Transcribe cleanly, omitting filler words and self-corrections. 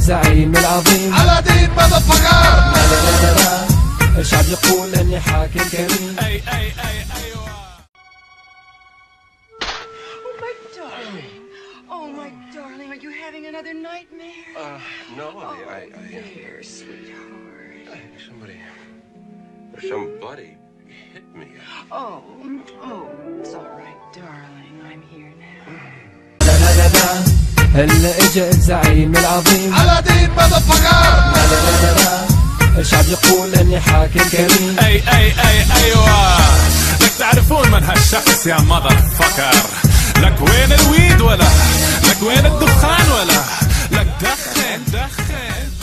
الزعيم العظيم علادين مذفقر. لا لا لا لا، الشعب يقول اني حاكم كريم. اي اي اي ايوه. Oh my darling. Oh my darling, are you having another nightmare? No, Dear sweetheart. somebody hit me. Oh, it's all right, darling. I'm here now. لا لا لا لا، هلا اجا الزعيم العظيم. علادين مذفقر. لا لا لا لا، الشعب يقول اني حاكم كريم. اي اي اي ايوه. لك تعرفون من هالشخص يا مذر فكر؟ لك وين الويد ولا لك وين الدخان ولا لك دخن دخن